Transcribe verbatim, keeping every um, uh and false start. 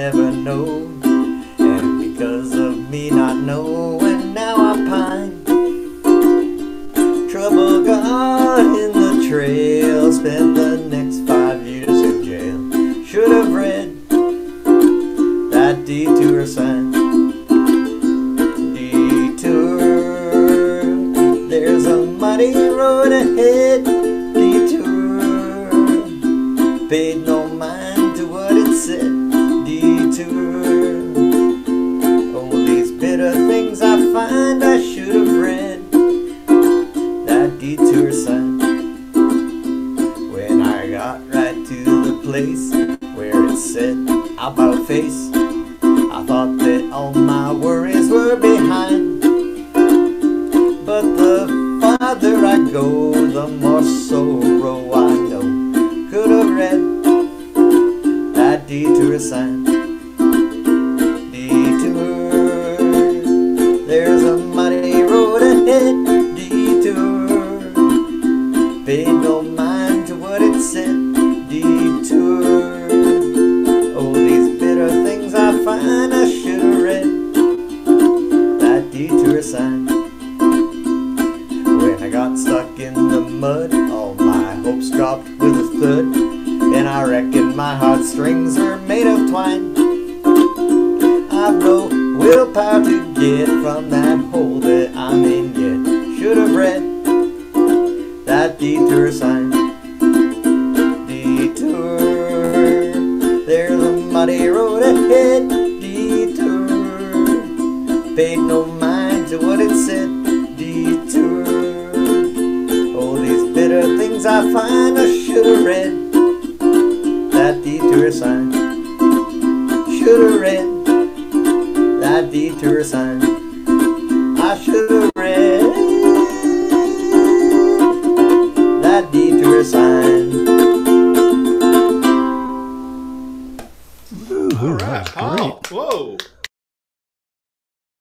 never know. And because of me not knowing, now I pine. Trouble got in the trail, spent the next five years in jail. Should have read that detour sign. Detour, there's a muddy road ahead. Detour, paid no mind to what it said. Detour, all these bitter things I find I should have read that detour sign. When I got right to the place where it said about face, I thought that all my worries were behind. But the farther I go, the more sorrow I know. Could have read that detour sign. Detour, there's a muddy road ahead. Detour, paid no mind to what it said. Detour, oh, these bitter things I find I should have read that detour sign. When I got stuck in the mud, all my hopes dropped with a thud, and I reckon my heartstrings are made of twine. I've no willpower to get from that hole that I'm in yet. Should have read that detour sign. Detour, there's a muddy road ahead. Detour, paid no mind to what it said. Detour, all these bitter things I find I should have read that detour sign. Should have read that detour sign. I should have read that detour sign.